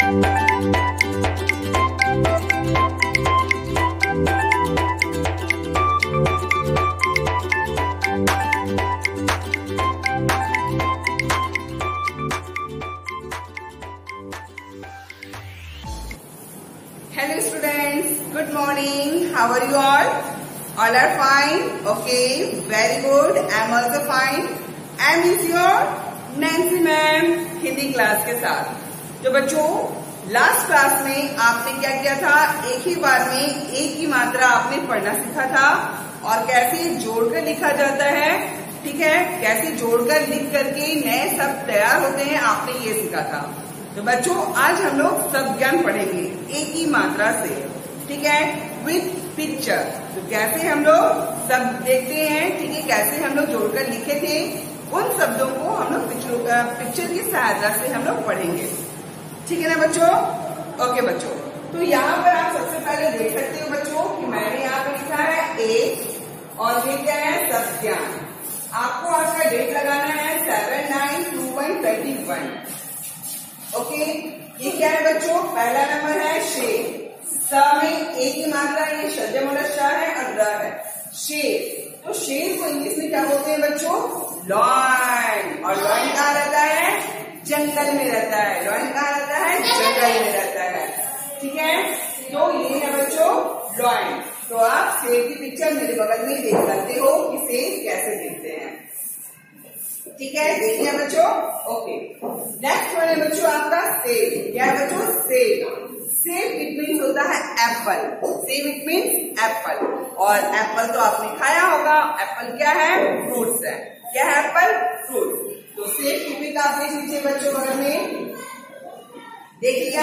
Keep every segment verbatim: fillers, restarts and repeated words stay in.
Hello students, good morning. How are you all? All are fine? Okay, very good. I am also fine. I am with your Nancy ma'am Hindi class के साथ। तो बच्चों, last class में आपने क्या किया था? एक ही बार में एक ही मात्रा आपने पढ़ना सीखा था और कैसे जोड़कर लिखा जाता है, ठीक है, कैसे जोड़कर लिख करके नए शब्द तैयार होते हैं, आपने ये सीखा था। तो बच्चों, आज हम लोग शब्द ज्ञान पढ़ेंगे एक ही मात्रा से, ठीक है, विथ पिक्चर। तो कैसे हम लोग शब्द देखते हैं, ठीक है, कैसे हम लोग जोड़कर लिखे थे, उन शब्दों को हम लोग पिक्चर की सहायता से हम लोग पढ़ेंगे, ठीक है ना बच्चों? ओके बच्चों, तो यहाँ पर आप सबसे पहले देख सकते हो बच्चों कि मैंने यहाँ पर लिखा है एक और ये क्या है? शब्द ज्ञान। आपको आज का डेट लगाना है seven nine two one twenty one. Okay, ये क्या है बच्चों? पहला नंबर है शेर। स में एक ही मात्रा, ये शब्द श है और र है, शेर। तो शेर को इंग्लिश में क्या बोलते हैं बच्चों? लॉयन। और लॉयन कहाँ रहता है? जंगल में रहता है। लॉयन कहाँ रहता है? जंगल में रहता है, ठीक है। तो ये है बच्चों लॉयन। तो आप शेर की पिक्चर मेरे बगल में देख सकते हो कि शेर कैसे दिखते हैं, ठीक है, देखिए बच्चों। ओके, नेक्स्ट वन है बच्चों आपका सेब। क्या है बच्चों? सेब। सेब इट मीन्स होता है एप्पल। सेब इट मीन्स एप्पल। और एप्पल तो आपने खाया होगा। एप्पल क्या है? फ्रूट्स है। क्या है एप्पल? फ्रूट। तो सेब की पिक आप देख लीजिए बच्चों बगल में, देख लिया?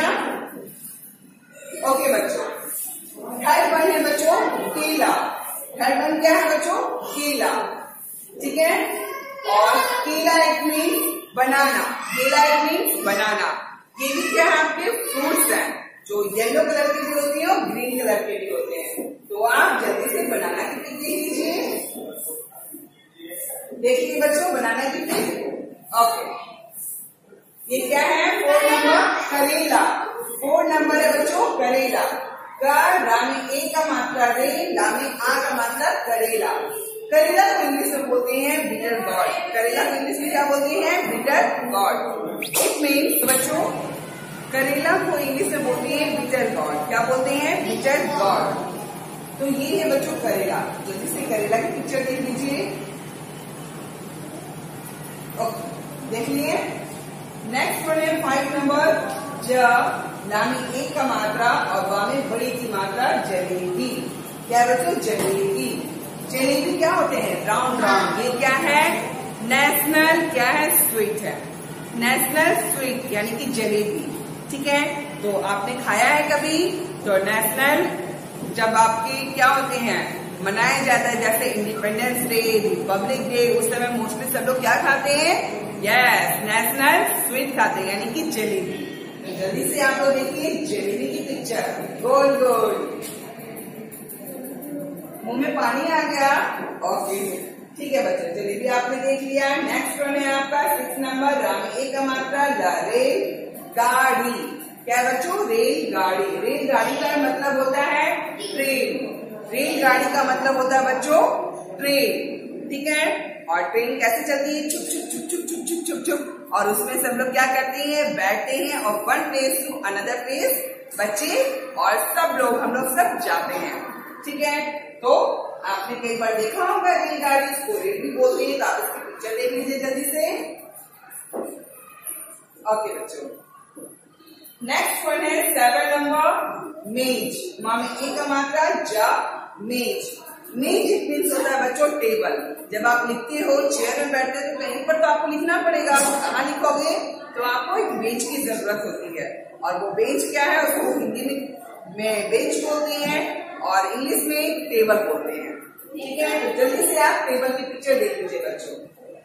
ओके बच्चों, थर्ड वन है बच्चों केला। थर्ड वन क्या है बच्चों? केला, ठीक है। और केला इट मीन्स बनाना। केला इट मीन्स बनाना। ये भी क्या है? आपके फ्रूट्स हैं, जो येलो कलर के भी होते हैं और ग्रीन कलर के भी होते हैं। तो आप जल्दी से बनाना की पिक देख लीजिए। देखिए बच्चों बनाना की पिक। ओके, ये क्या है? फोर नंबर करेला। फोर नंबर है बच्चों करेला। कर रा में ए का मात्रा रे, ला में आ का मात्रा करेला। करेला को इंग्लिश में बोलते हैं बिटर गॉड। करेला को इंग्लिश में क्या बोलते हैं? Bitter God. इट मीन्स बच्चों, करेला को इंग्लिश में बोलते हैं बिटर गॉड। क्या बोलते हैं? Bitter gourd. तो ये है बच्चों करेला। जल्दी से करेला की पिक्चर देख लीजिए। ओके, देख लिए। नेक्स्ट वन है फाइव नंबर ज। ला में एक का मात्रा और वा में बड़ी की मात्रा जलेबी। क्या है बच्चों? जलेबी। जलेबी क्या होते हैं? Round round. ये क्या है? नेशनल क्या है? स्वीट है। नेशनल स्वीट यानी कि जलेबी, ठीक है। तो आपने खाया है कभी? तो नेशनल जब आपके क्या होते हैं, मनाया जाता है, जैसे इंडिपेंडेंस डे, रिपब्लिक डे, उस समय मोस्टली सब लोग क्या खाते हैं? यस, नेशनल स्वीट खाते हैं, यानी कि जलेबी। तो जल्दी से आप लोग देखिए जलेबी की पिक्चर। गोल गोल, मुंह में पानी आ गया। ओके, ठीक है बच्चों, जलेबी आपने देख लिया। नेक्स्ट वन है आपका सिक्स नंबर रा में एक का मात्रा ला, रेल गाड़ी। क्या है बच्चों? रेल गाड़ी। रेल गाड़ी का मतलब होता है ट्रेन। रेल गाड़ी का मतलब होता है बच्चों ट्रेन, ठीक है। और ट्रेन कैसे चलती है? छुप छुप छुप छुप छुप छुप छुप छुप। और उसमें सब लोग क्या करते हैं? बैठते हैं और one place to another place बच्चे और सब लोग, हम लोग सब जाते हैं, ठीक है। तो आपने कई बार देखा होगा रेलगाड़ी, इसको रेल भी बोलते हैं। तो आप इसकी पिक्चर देख लीजिए जल्दी से। ओके बच्चों, नेक्स्ट वन है सेवन नंबर मेज। माँ में एक का मात्रा जा, मेज। मेज इट मीन्स होता है बच्चों टेबल। जब आप लिखते हो, चेयर में बैठते हो, तो कहीं पर तो आपको लिखना पड़ेगा। आप कहाँ लिखोगे? तो आपको एक बेंच की जरूरत होती है। और वो बेंच क्या है? उसको हिंदी में, में बेंच बोलते हैं और इंग्लिश में टेबल बोलते हैं, ठीक है। तो जल्दी से आप टेबल की पिक्चर देख लीजिए बच्चों।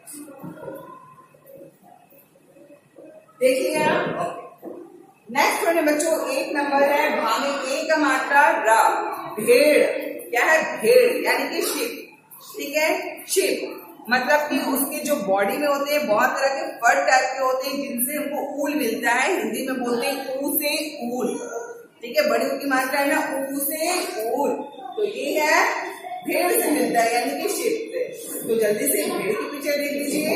देखिए आप। नेक्स्ट वन है बच्चों एक नंबर है भा में ए का मात्रा रा, भेड़। क्या है? भेड़ यानी कि शिप, ठीक है, शिप। मतलब कि उसके जो बॉडी में होते हैं बहुत तरह के फर टाइप के होते हैं जिनसे हमको ऊल मिलता है। हिंदी में बोलते हैं ऊ से ऊल, ठीक है। बड़ी ऊ की मात्रा है ना, ऊ से ऊल। तो ये है भेड़ से मिलता है, यानी कि शेप से। तो जल्दी से भेड़ की पिक्चर देख लीजिए।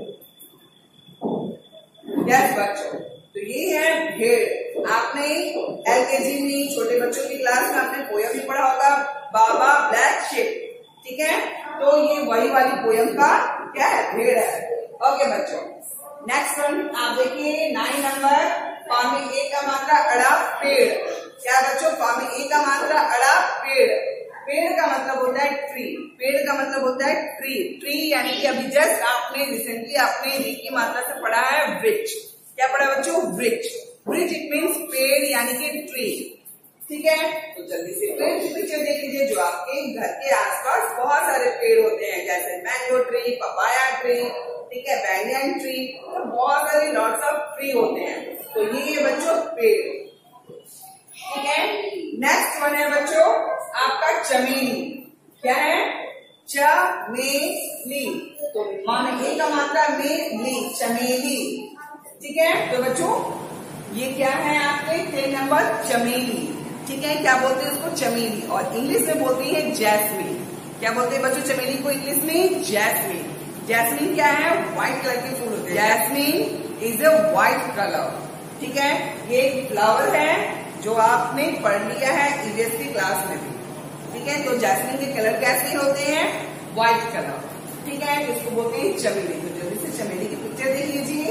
यस बच्चों, तो ये है भेड़। आपने एलकेजी में छोटे बच्चों की क्लास में आपने पोयम भी पढ़ा होगा, बाबा ब्लैक शिप, ठीक है। तो ये वही वाली पोयम का क्या है, भेड़ है। ओके बच्चों, नेक्स्ट वन आप देखिए नाइन नंबर, फॉर्मिंग ए का मात्रा अड़ा पेड़। क्या बच्चों, फॉर्मिंग ए का मात्रा अड़ा पेड़। पेड़ का मतलब होता है ट्री, पेड़ का मतलब होता है ट्री। ट्री यानी कि अभी जस्ट आपने रिसेंटली आपने री की मात्रा से पढ़ा है वृक्ष। क्या पढ़ा बच्चों, वृक्ष। वृक्ष इट मीन्स पेड़ यानी कि ट्री, ठीक है। तो जल्दी से पेड़ की पिक्चर देख लीजिए। जो आपके घर के आसपास बहुत सारे पेड़ होते हैं, जैसे मैंगो ट्री, पपाया ट्री, ठीक है, बैंगन ट्री, तो बहुत सारे लॉट्स ऑफ ट्री होते हैं। तो ये बच्चों पेड़, ठीक है। नेक्स्ट वन है बच्चों आपका चमेली। क्या है, चमेली। तो मान ए का मात्रा में ली, चमेली, ठीक है। तो बच्चों ये क्या है आपके टेन नंबर, चमेली, ठीक है। क्या बोलते हैं उसको, चमेली। और इंग्लिश में बोलते हैं जैस्मिन। क्या बोलते हैं बच्चों चमेली को इंग्लिश में, जैस्मिन। जैस्मिन क्या है, व्हाइट कलर के फूल होते हैं। Jasmine is a white colour, ठीक है। ये एक फ्लावर है जो आपने पढ़ लिया है ईवीएस की क्लास में भी, ठीक है। तो जैस्मिन के कलर कैसे होते हैं, व्हाइट कलर, ठीक है। तो इसको बोलते हैं चमेली। तो जल्दी से चमेली की पिक्चर देख लीजिए।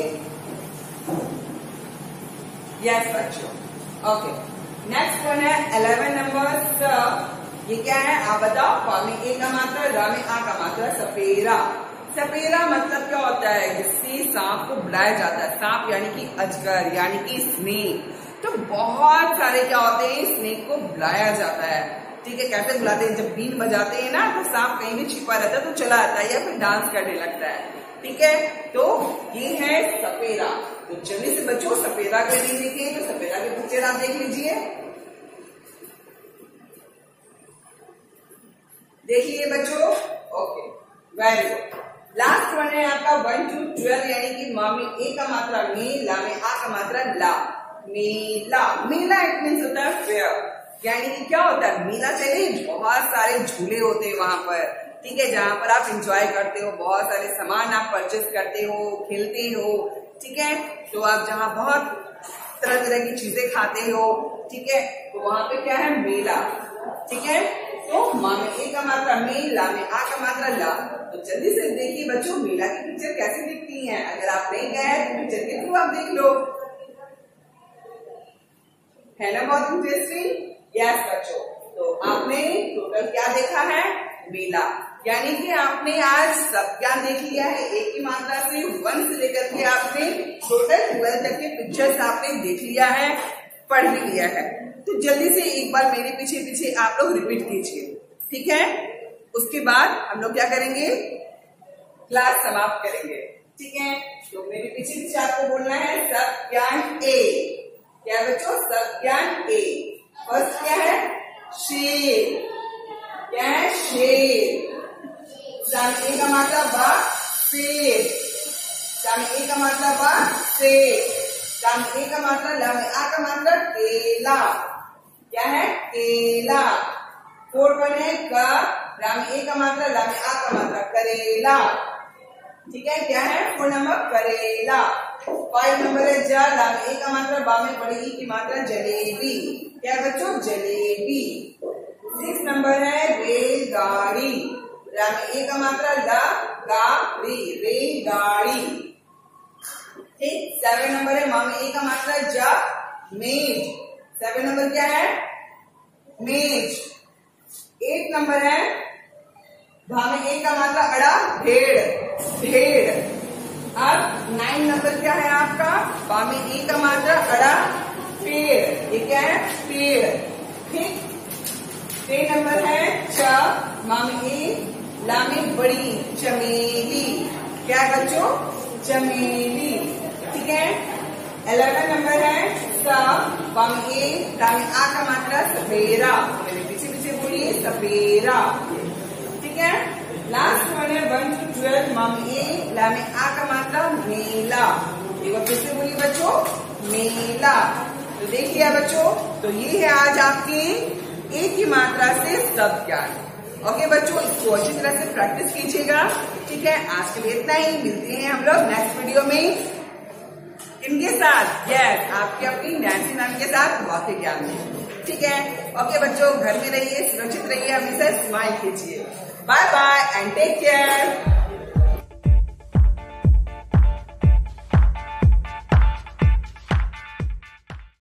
यस बच्चों, ओके। नेक्स्ट वन है इलेवन नंबर, ये क्या है आप बताओ। फॉर्मिंग ए का मात्रा, रा में आ का मात्रा, सपेरा। सपेरा मतलब क्या होता है, जिससे सांप को बुलाया जाता है। सांप यानी कि अजगर, यानी कि स्नेक। तो बहुत सारे क्या होते हैं, स्नेक को बुलाया जाता है, ठीक है। कैसे बुलाते हैं, जब बीन बजाते हैं ना तो सांप कहीं भी छिपा रहता है तो चला आता है या फिर डांस करने लगता है, ठीक है। तो ये है सपेरा। तो जल्दी से बच्चों सपेरा के लिए देखिए। तो सपेरा की पिक्चर आप देख लीजिए, देखिए बच्चों। Okay, very good. Last one है आपका वन टू ट्वेल्व, यानी कि माँ में ए का मात्रा में, ला में आ का मात्रा ला, मेला। मेला इट मीन्स होता है फेयर, यानी कि क्या होता है, मेला से बहुत सारे झूले होते हैं वहां पर, ठीक है, जहां पर आप एंजॉय करते हो, बहुत सारे सामान आप परचेस करते हो, खेलते हो, ठीक है। तो आप जहां बहुत तरह तरह की चीजें खाते हो, ठीक है, तो वहां पे क्या है, मेला, ठीक है। तो माँ में ए का मात्रा में, ला में आ का मात्रा ला। तो जल्दी से देखिए बच्चों मेला की पिक्चर कैसे दिखती है। अगर आप नहीं गए हैं तो पिक्चर के थ्रू आप देख लो, है ना बहुत इंटरेस्टिंग। यस बच्चों, तो आपने टोटल क्या देखा है, मेला। यानी कि आपने आज सब ज्ञान देख लिया है। एक की मात्रा से वन से लेकर के आपने टोटल ट्वेल्व तक के पिक्चर्स आपने देख लिया है, पढ़ भी लिया है। तो जल्दी से एक बार मेरे पीछे पीछे आप लोग रिपीट कीजिए, ठीक है। उसके बाद हम लोग क्या करेंगे, क्लास समाप्त करेंगे, ठीक है। तो मेरे पीछे पीछे आपको बोलना है सब ज्ञान ए। क्या बच्चों, सब ज्ञान ए। फर्स्ट क्या है, शेर। क्या है, शेर। ए का मात्रा बा, शेर। ए का मात्रा बा, शेर। ए का मात्रा ला में आ का मात्रा केला। क्या है, केला। फोर वन है का, ला में ए का मात्रा, ला में आ का मात्रा, करेला, ठीक है। क्या है, फोर नंबर करेला। फाइव नंबर है जा, ला में ए का मात्रा, बा में बड़ी ई की मात्रा, जलेबी। क्या है बच्चों, जलेबी। सिक्स नंबर है रेलगाड़ी, ला में ए का मात्रा, ला गाड़ी, रेलगाड़ी, ठीक। सेवन नंबर है माँ में ए का मात्रा, जा, मेज। सेवन नंबर क्या है, मेज। एट नंबर है भा में ए का मात्रा, अड़ा, भेड़, भेड़। अब नाइन नंबर क्या है आपका, बा में ए का मात्रा, अड़ा, पेड़। ये क्या है, पेड़, ठीक। टेन नंबर है च, मा में ए, ला में बड़ी, चमेली। क्या है बच्चों, चमेली, ठीक है। इलेवन नंबर है सा, बा में ए, ला में आ का मात्रा, सपेरा। मेरे पीछे पीछे बोलिए, सपेरा, ठीक है। लास्ट वन है वन टू ट्वेल्व मम्मी ला में आ का मात्रा मेला। एक बार फिर से बोलिए बच्चों, मेला। तो देखिए बच्चों, तो ये है आज आपके एक ही मात्रा से शब्द ज्ञान। ओके बच्चों, इसको अच्छी तरह से प्रैक्टिस कीजिएगा। ठीक है, आज के लिए इतना ही। मिलते हैं हम लोग नेक्स्ट वीडियो में इनके साथ। यस, आपके अपनी नैन्सी मैम के साथ भौतिक ज्ञान में। ठीक है, ओके बच्चों, घर में रहिए, सुरक्षित रहिए, हमेशा स्माइल कीजिए। Bye bye and take care.